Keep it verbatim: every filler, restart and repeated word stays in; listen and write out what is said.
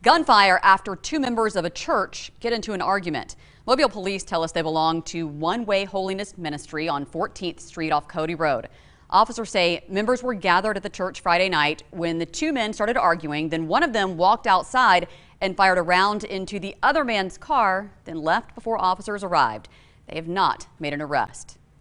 Gunfire after two members of a church get into an argument. Mobile police tell us they belong to One Way Holiness Ministry on fourteenth Street off Cody Road. Officers say members were gathered at the church Friday night when the two men started arguing. Then one of them walked outside and fired a round into the other man's car, then left before officers arrived. They have not made an arrest.